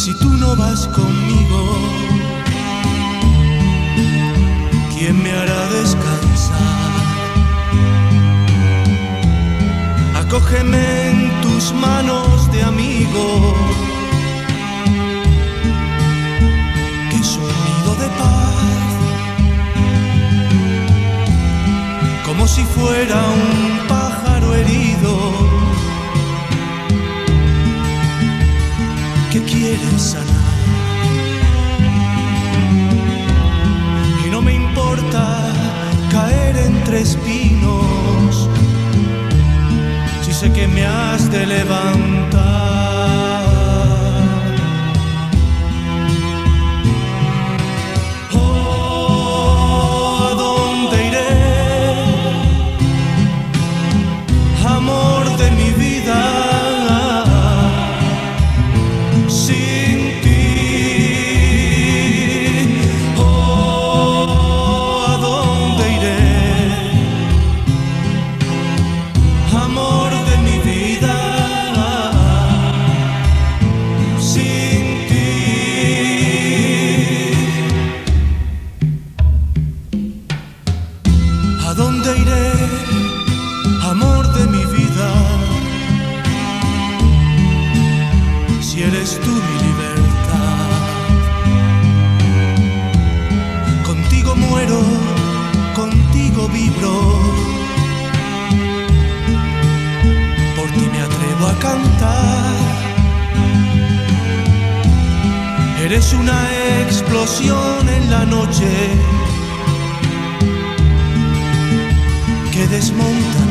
Si tú no vas conmigo, ¿quién me hará descansar? Acógeme en tus manos de amigo, que es un nido de paz, como si fuera un pájaro herido que quiere sanar. Y no me importa caer entre espinos, si sé que me has de levantar. Oh, ¿a dónde iré, amor de mi vida? ¿A dónde iré, amor de mi vida? Si eres tú mi libertad. Contigo muero, contigo vibro, por ti me atrevo a cantar. Eres una explosión en la noche que desmonta